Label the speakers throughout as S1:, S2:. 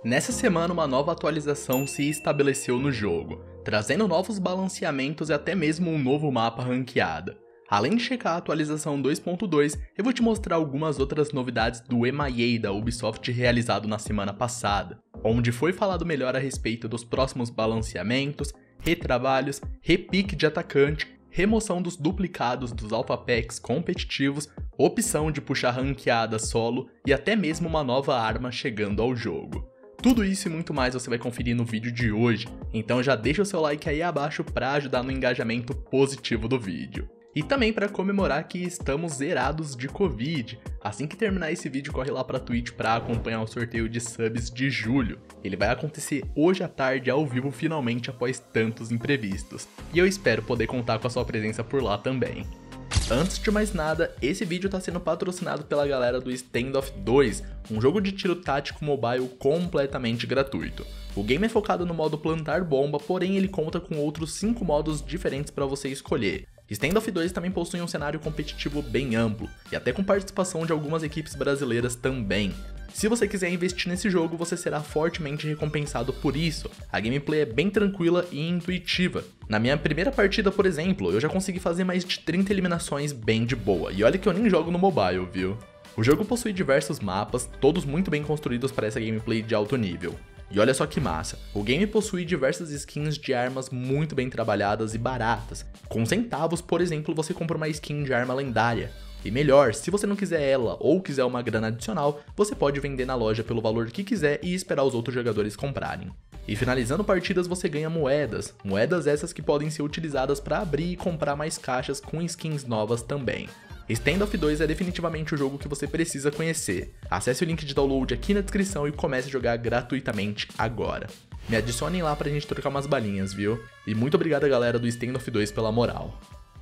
S1: Nessa semana, uma nova atualização se estabeleceu no jogo, trazendo novos balanceamentos e até mesmo um novo mapa ranqueado. Além de checar a atualização 2.2, eu vou te mostrar algumas outras novidades do MIA da Ubisoft realizado na semana passada, onde foi falado melhor a respeito dos próximos balanceamentos, retrabalhos, repique de atacante, remoção dos duplicados dos Alpha Packs competitivos, opção de puxar ranqueada solo e até mesmo uma nova arma chegando ao jogo. Tudo isso e muito mais você vai conferir no vídeo de hoje, então já deixa o seu like aí abaixo para ajudar no engajamento positivo do vídeo. E também para comemorar que estamos zerados de Covid. Assim que terminar esse vídeo, corre lá pra Twitch para acompanhar o sorteio de subs de julho. Ele vai acontecer hoje à tarde ao vivo finalmente após tantos imprevistos. E eu espero poder contar com a sua presença por lá também. Antes de mais nada, esse vídeo está sendo patrocinado pela galera do Standoff 2, um jogo de tiro tático mobile completamente gratuito. O game é focado no modo plantar bomba, porém ele conta com outros 5 modos diferentes para você escolher. Standoff 2 também possui um cenário competitivo bem amplo, e até com participação de algumas equipes brasileiras também. Se você quiser investir nesse jogo, você será fortemente recompensado por isso. A gameplay é bem tranquila e intuitiva. Na minha primeira partida, por exemplo, eu já consegui fazer mais de 30 eliminações bem de boa, e olha que eu nem jogo no mobile, viu? O jogo possui diversos mapas, todos muito bem construídos para essa gameplay de alto nível. E olha só que massa, o game possui diversas skins de armas muito bem trabalhadas e baratas. Com centavos, por exemplo, você compra uma skin de arma lendária. E melhor, se você não quiser ela ou quiser uma grana adicional, você pode vender na loja pelo valor que quiser e esperar os outros jogadores comprarem. E finalizando partidas você ganha moedas essas que podem ser utilizadas para abrir e comprar mais caixas com skins novas também. Standoff 2 é definitivamente o jogo que você precisa conhecer. Acesse o link de download aqui na descrição e comece a jogar gratuitamente agora. Me adicionem lá pra gente trocar umas balinhas, viu? E muito obrigado a galera do Standoff 2 pela moral.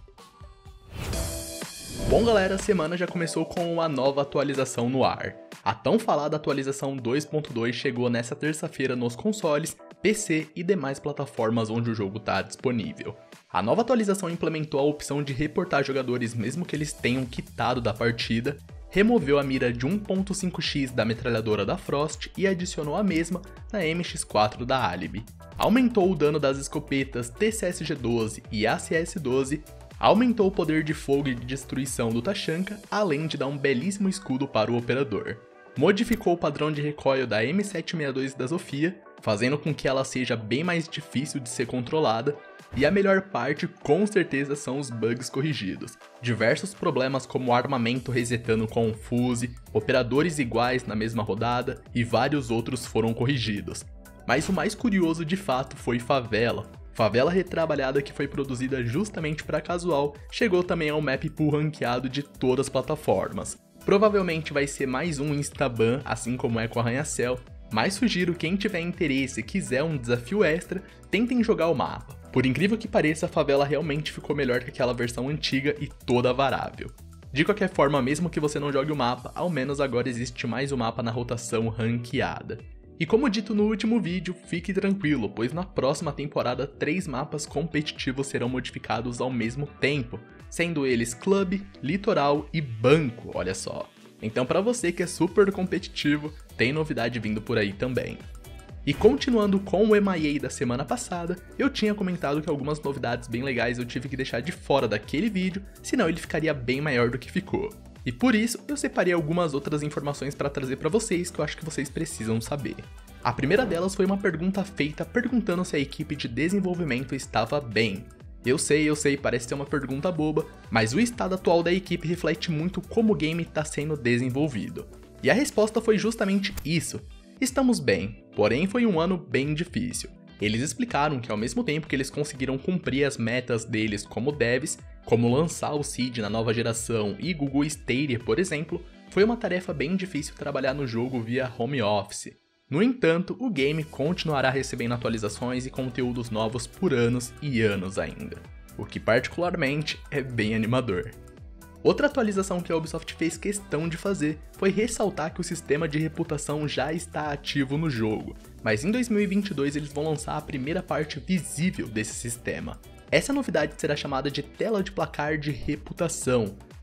S1: Bom galera, a semana já começou com uma nova atualização no ar. A tão falada atualização 2.2 chegou nessa terça-feira nos consoles, PC e demais plataformas onde o jogo está disponível. A nova atualização implementou a opção de reportar jogadores mesmo que eles tenham quitado da partida, removeu a mira de 1.5x da metralhadora da Frost e adicionou a mesma na MX4 da Alibi. Aumentou o dano das escopetas TCSG-12 e ACS-12, aumentou o poder de fogo e de destruição do Tachanka, além de dar um belíssimo escudo para o operador. Modificou o padrão de recoil da M762 da Zofia, fazendo com que ela seja bem mais difícil de ser controlada, e a melhor parte com certeza são os bugs corrigidos. Diversos problemas como armamento resetando com um fuse, operadores iguais na mesma rodada e vários outros foram corrigidos. Mas o mais curioso de fato foi Favela. Favela retrabalhada que foi produzida justamente para casual, chegou também ao map pool ranqueado de todas as plataformas. Provavelmente vai ser mais um instaban, assim como é com Arranha-Céu, mas sugiro quem tiver interesse e quiser um desafio extra, tentem jogar o mapa. Por incrível que pareça, a Favela realmente ficou melhor que aquela versão antiga e toda varável. De qualquer forma, mesmo que você não jogue o mapa, ao menos agora existe mais um mapa na rotação ranqueada. E como dito no último vídeo, fique tranquilo, pois na próxima temporada 3 mapas competitivos serão modificados ao mesmo tempo, sendo eles Club, Litoral e Banco, olha só. Então para você que é super competitivo, tem novidade vindo por aí também. E continuando com o MIA da semana passada, eu tinha comentado que algumas novidades bem legais eu tive que deixar de fora daquele vídeo, senão ele ficaria bem maior do que ficou. E por isso, eu separei algumas outras informações para trazer para vocês que eu acho que vocês precisam saber. A primeira delas foi uma pergunta feita perguntando se a equipe de desenvolvimento estava bem. Eu sei, parece ser uma pergunta boba, mas o estado atual da equipe reflete muito como o game está sendo desenvolvido. E a resposta foi justamente isso. Estamos bem, porém foi um ano bem difícil. Eles explicaram que ao mesmo tempo que eles conseguiram cumprir as metas deles como devs, como lançar o Seed na nova geração e Google Stadia, por exemplo, foi uma tarefa bem difícil trabalhar no jogo via home office. No entanto, o game continuará recebendo atualizações e conteúdos novos por anos e anos ainda, o que particularmente é bem animador. Outra atualização que a Ubisoft fez questão de fazer foi ressaltar que o sistema de reputação já está ativo no jogo, mas em 2022 eles vão lançar a primeira parte visível desse sistema. Essa novidade será chamada de tela de placar de reputação.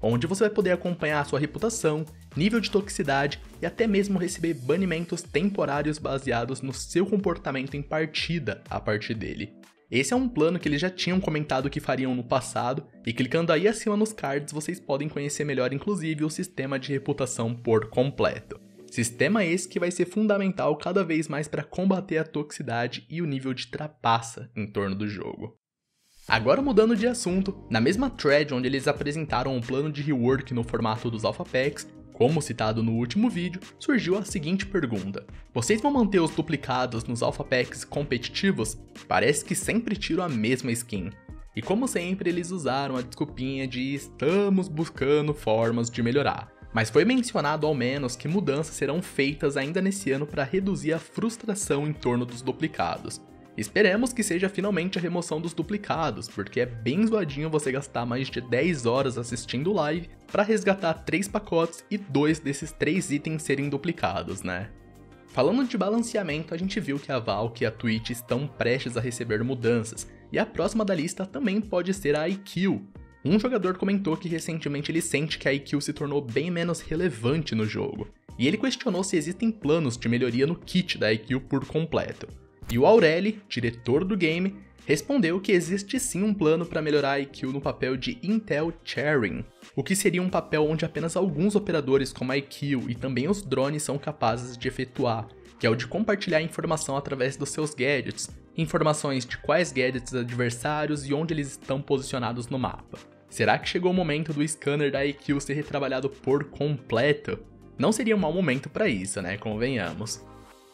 S1: onde você vai poder acompanhar a sua reputação, nível de toxicidade e até mesmo receber banimentos temporários baseados no seu comportamento em partida a partir dele. Esse é um plano que eles já tinham comentado que fariam no passado, e clicando aí acima nos cards vocês podem conhecer melhor inclusive o sistema de reputação por completo. Sistema esse que vai ser fundamental cada vez mais para combater a toxicidade e o nível de trapaça em torno do jogo. Agora mudando de assunto, na mesma thread onde eles apresentaram um plano de rework no formato dos Alpha Packs, como citado no último vídeo, surgiu a seguinte pergunta: vocês vão manter os duplicados nos Alpha Packs competitivos? Parece que sempre tiram a mesma skin. E como sempre eles usaram a desculpinha de estamos buscando formas de melhorar. Mas foi mencionado ao menos que mudanças serão feitas ainda nesse ano para reduzir a frustração em torno dos duplicados. Esperemos que seja finalmente a remoção dos duplicados, porque é bem zoadinho você gastar mais de 10 horas assistindo live para resgatar 3 pacotes e 2 desses 3 itens serem duplicados, né? Falando de balanceamento, a gente viu que a Valve e a Twitch estão prestes a receber mudanças, e a próxima da lista também pode ser a IQ. Um jogador comentou que recentemente ele sente que a IQ se tornou bem menos relevante no jogo, e ele questionou se existem planos de melhoria no kit da IQ por completo. E o Aureli, diretor do game, respondeu que existe sim um plano para melhorar a IQ no papel de Intel Sharing, o que seria um papel onde apenas alguns operadores como a IQ e também os drones são capazes de efetuar, que é o de compartilhar informação através dos seus gadgets, informações de quais gadgets adversários e onde eles estão posicionados no mapa. Será que chegou o momento do scanner da IQ ser retrabalhado por completo? Não seria um mau momento para isso, né? Convenhamos.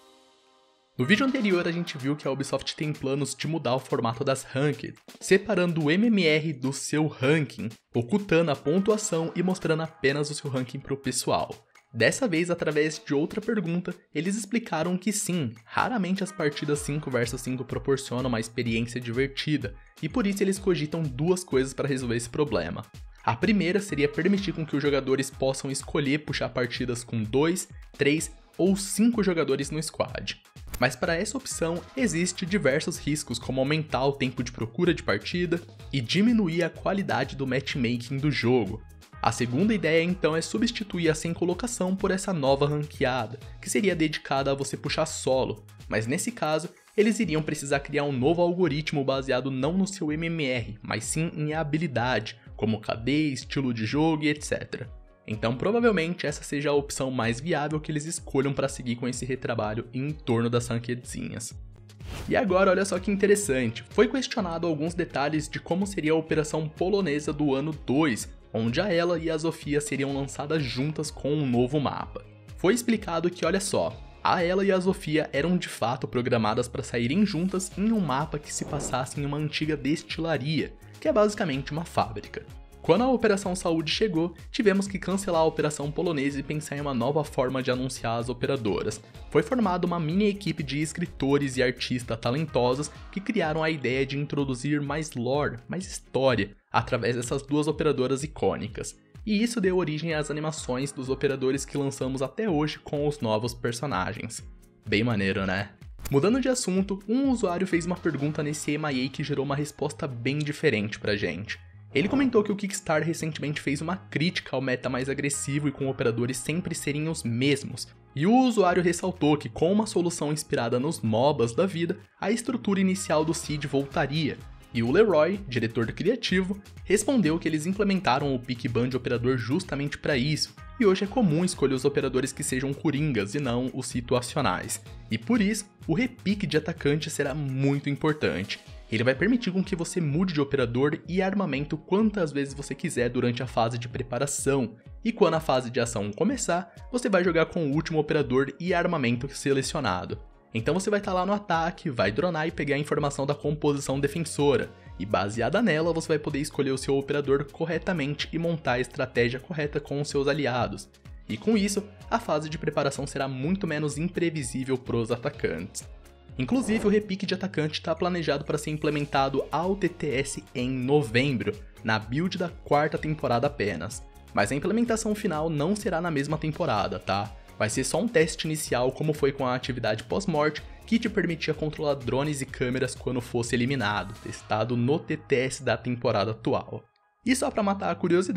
S1: No vídeo anterior a gente viu que a Ubisoft tem planos de mudar o formato das Ranked, separando o MMR do seu ranking, ocultando a pontuação e mostrando apenas o seu ranking para o pessoal. Dessa vez, através de outra pergunta, eles explicaram que sim, raramente as partidas 5 vs 5 proporcionam uma experiência divertida, e por isso eles cogitam 2 coisas para resolver esse problema. A primeira seria permitir com que os jogadores possam escolher puxar partidas com 2, 3 ou 5 jogadores no squad. Mas para essa opção, existem diversos riscos, como aumentar o tempo de procura de partida e diminuir a qualidade do matchmaking do jogo. A segunda ideia então é substituir a sem colocação por essa nova ranqueada, que seria dedicada a você puxar solo, mas nesse caso, eles iriam precisar criar um novo algoritmo baseado não no seu MMR, mas sim em habilidade, como KD, estilo de jogo e etc. Então provavelmente essa seja a opção mais viável que eles escolham para seguir com esse retrabalho em torno das ranquedzinhas. E agora olha só que interessante, foi questionado alguns detalhes de como seria a operação polonesa do ano 2, onde a Ela e a Zofia seriam lançadas juntas com um novo mapa. Foi explicado que olha só, a Ela e a Zofia eram de fato programadas para saírem juntas em um mapa que se passasse em uma antiga destilaria, que é basicamente uma fábrica. Quando a Operação Saúde chegou, tivemos que cancelar a Operação Polonesa e pensar em uma nova forma de anunciar as operadoras. Foi formada uma mini equipe de escritores e artistas talentosos que criaram a ideia de introduzir mais lore, mais história, através dessas 2 operadoras icônicas. E isso deu origem às animações dos operadores que lançamos até hoje com os novos personagens. Bem maneiro, né? Mudando de assunto, um usuário fez uma pergunta nesse MIA que gerou uma resposta bem diferente pra gente. Ele comentou que o Kickstarter recentemente fez uma crítica ao meta mais agressivo e com operadores sempre serem os mesmos, e o usuário ressaltou que com uma solução inspirada nos MOBAs da vida, a estrutura inicial do Seed voltaria, e o Leroy, diretor criativo, respondeu que eles implementaram o pick ban de operador justamente para isso, e hoje é comum escolher os operadores que sejam coringas e não os situacionais, e por isso, o repique de atacante será muito importante. Ele vai permitir com que você mude de operador e armamento quantas vezes você quiser durante a fase de preparação, e quando a fase de ação começar, você vai jogar com o último operador e armamento selecionado. Então você vai estar lá no ataque, vai dronar e pegar a informação da composição defensora, e baseada nela você vai poder escolher o seu operador corretamente e montar a estratégia correta com os seus aliados. E com isso, a fase de preparação será muito menos imprevisível para os atacantes. Inclusive, o repique de atacante está planejado para ser implementado ao TTS em novembro, na build da 4ª temporada apenas. Mas a implementação final não será na mesma temporada, tá? Vai ser só um teste inicial como foi com a atividade pós-morte, que te permitia controlar drones e câmeras quando fosse eliminado, testado no TTS da temporada atual. E só para matar a curiosidade,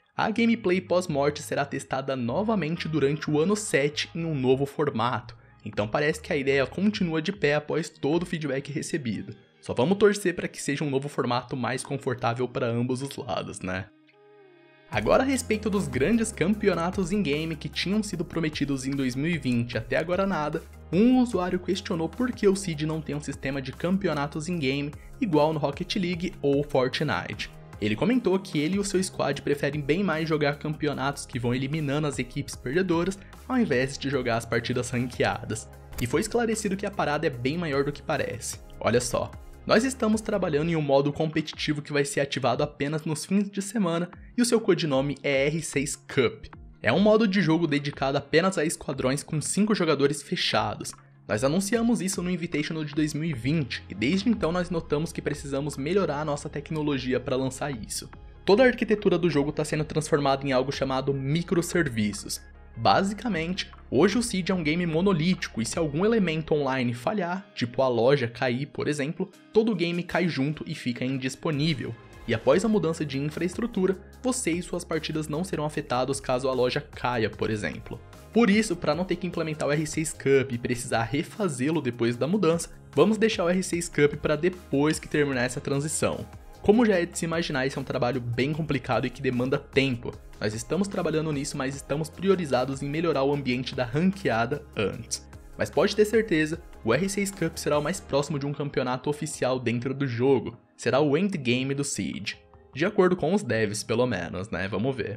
S1: A gameplay pós-morte será testada novamente durante o ano 7 em um novo formato, então parece que a ideia continua de pé após todo o feedback recebido. Só vamos torcer para que seja um novo formato mais confortável para ambos os lados, né? Agora a respeito dos grandes campeonatos in-game que tinham sido prometidos em 2020 até agora nada, um usuário questionou por que o Seed não tem um sistema de campeonatos in-game igual no Rocket League ou Fortnite. Ele comentou que ele e o seu squad preferem bem mais jogar campeonatos que vão eliminando as equipes perdedoras ao invés de jogar as partidas ranqueadas. E foi esclarecido que a parada é bem maior do que parece. Olha só. Nós estamos trabalhando em um modo competitivo que vai ser ativado apenas nos fins de semana e o seu codinome é R6 Cup. É um modo de jogo dedicado apenas a esquadrões com 5 jogadores fechados. Nós anunciamos isso no Invitational de 2020 e desde então nós notamos que precisamos melhorar a nossa tecnologia para lançar isso. Toda a arquitetura do jogo está sendo transformada em algo chamado microserviços. Basicamente, hoje o Seed é um game monolítico e se algum elemento online falhar, tipo a loja cair por exemplo, todo o game cai junto e fica indisponível. E após a mudança de infraestrutura, você e suas partidas não serão afetados caso a loja caia, por exemplo. Por isso, para não ter que implementar o R6 Cup e precisar refazê-lo depois da mudança, vamos deixar o R6 Cup para depois que terminar essa transição. Como já é de se imaginar, esse é um trabalho bem complicado e que demanda tempo. Nós estamos trabalhando nisso, mas estamos priorizados em melhorar o ambiente da ranqueada antes. Mas pode ter certeza, o R6 Cup será o mais próximo de um campeonato oficial dentro do jogo. Será o endgame do Seed. De acordo com os devs, pelo menos, né? Vamos ver.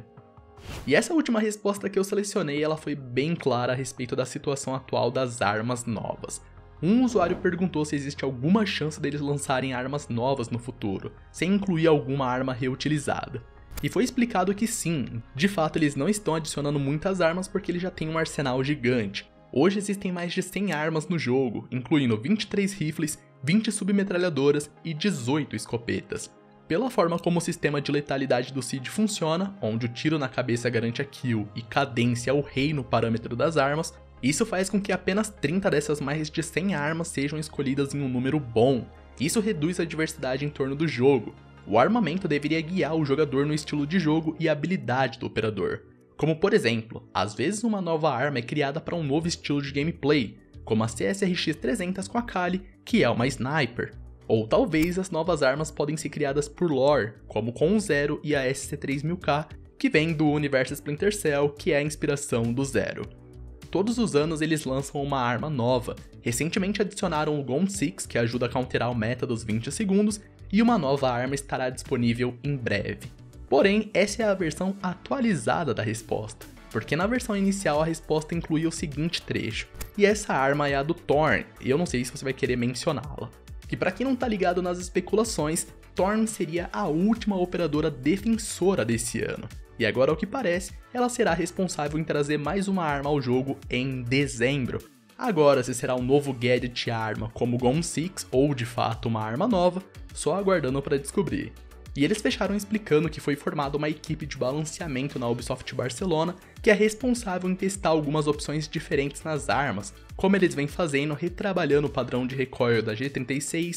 S1: E essa última resposta que eu selecionei, ela foi bem clara a respeito da situação atual das armas novas. Um usuário perguntou se existe alguma chance deles lançarem armas novas no futuro, sem incluir alguma arma reutilizada. E foi explicado que sim, de fato eles não estão adicionando muitas armas porque eles já têm um arsenal gigante. Hoje existem mais de 100 armas no jogo, incluindo 23 rifles, 20 submetralhadoras e 18 escopetas. Pela forma como o sistema de letalidade do Seed funciona, onde o tiro na cabeça garante a kill e cadência é o rei no parâmetro das armas, isso faz com que apenas 30 dessas mais de 100 armas sejam escolhidas em um número bom. Isso reduz a diversidade em torno do jogo. O armamento deveria guiar o jogador no estilo de jogo e habilidade do operador. Como por exemplo, às vezes uma nova arma é criada para um novo estilo de gameplay, como a CSRX 300 com a Kali, que é uma sniper. Ou talvez as novas armas podem ser criadas por lore, como com o Zero e a SC3000K, que vem do universo Splinter Cell, que é a inspiração do Zero. Todos os anos eles lançam uma arma nova. Recentemente adicionaram o Gone 6, que ajuda a counterar o meta dos 20 segundos, e uma nova arma estará disponível em breve. Porém, essa é a versão atualizada da resposta, porque na versão inicial a resposta incluía o seguinte trecho, e essa arma é a do Thorn, e eu não sei se você vai querer mencioná-la. Que para quem não tá ligado nas especulações, Thorn seria a última operadora defensora desse ano. E agora, ao que parece, ela será responsável em trazer mais uma arma ao jogo em dezembro. Agora, se será um novo gadget arma como o Gone 6 ou de fato uma arma nova, só aguardando para descobrir. E eles fecharam explicando que foi formada uma equipe de balanceamento na Ubisoft Barcelona que é responsável em testar algumas opções diferentes nas armas, como eles vêm fazendo retrabalhando o padrão de recoil da G36,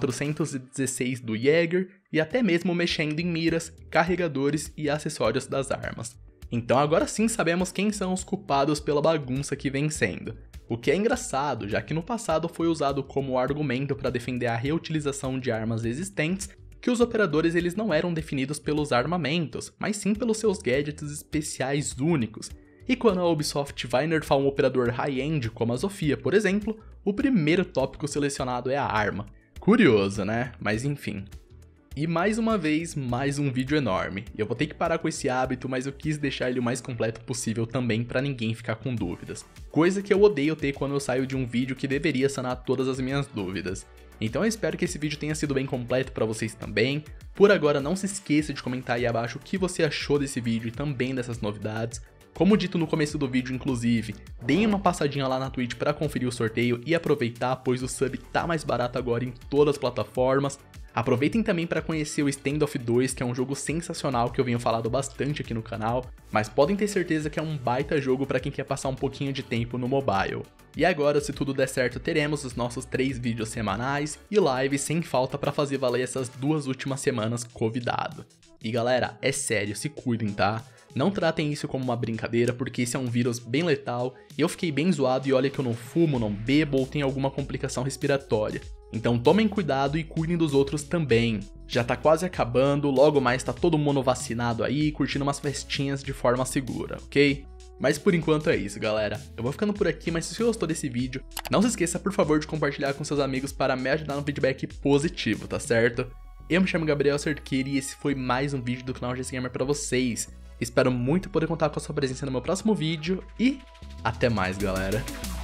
S1: 416 do Jäger e até mesmo mexendo em miras, carregadores e acessórios das armas. Então agora sim sabemos quem são os culpados pela bagunça que vem sendo. O que é engraçado, já que no passado foi usado como argumento para defender a reutilização de armas existentes, que os operadores eles não eram definidos pelos armamentos, mas sim pelos seus gadgets especiais únicos. E quando a Ubisoft vai nerfar um operador high-end como a Zofia, por exemplo, o primeiro tópico selecionado é a arma. Curioso, né? Mas enfim. E mais uma vez, mais um vídeo enorme. Eu vou ter que parar com esse hábito, mas eu quis deixar ele o mais completo possível também para ninguém ficar com dúvidas. Coisa que eu odeio ter quando eu saio de um vídeo que deveria sanar todas as minhas dúvidas. Então eu espero que esse vídeo tenha sido bem completo para vocês também. Por agora, não se esqueça de comentar aí abaixo o que você achou desse vídeo e também dessas novidades. Como dito no começo do vídeo, inclusive, deem uma passadinha lá na Twitch para conferir o sorteio e aproveitar, pois o sub tá mais barato agora em todas as plataformas. Aproveitem também para conhecer o Standoff 2, que é um jogo sensacional que eu venho falando bastante aqui no canal, mas podem ter certeza que é um baita jogo para quem quer passar um pouquinho de tempo no mobile. E agora, se tudo der certo, teremos os nossos 3 vídeos semanais e lives sem falta para fazer valer essas 2 últimas semanas convidado. E galera, é sério, se cuidem, tá? Não tratem isso como uma brincadeira, porque esse é um vírus bem letal. Eu fiquei bem zoado e olha que eu não fumo, não bebo ou tenho alguma complicação respiratória. Então tomem cuidado e cuidem dos outros também. Já tá quase acabando, logo mais tá todo mundo vacinado aí, curtindo umas festinhas de forma segura, ok? Mas por enquanto é isso, galera. Eu vou ficando por aqui, mas se você gostou desse vídeo, não se esqueça, por favor, de compartilhar com seus amigos para me ajudar no feedback positivo, tá certo? Eu me chamo Gabriel Cerqueira e esse foi mais um vídeo do canal GS Gamer pra vocês. Espero muito poder contar com a sua presença no meu próximo vídeo e até mais, galera.